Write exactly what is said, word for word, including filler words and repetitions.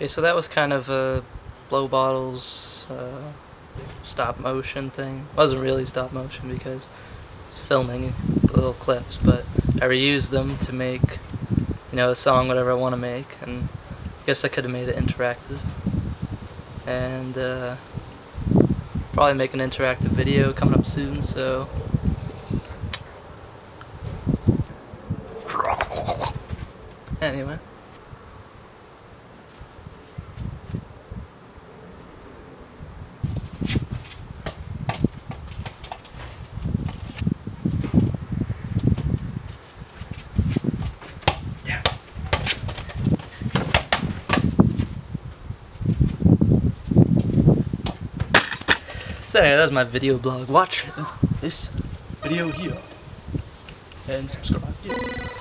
Okay, so that was kind of a blow bottles uh, stop motion thing. It wasn't really stop motion because I was filming the little clips, but I reused them to make, you know, a song, whatever I want to make, and I guess I could have made it interactive. And uh, probably make an interactive video coming up soon, so anyway. So anyway, that's my video blog. Watch this video here and subscribe here.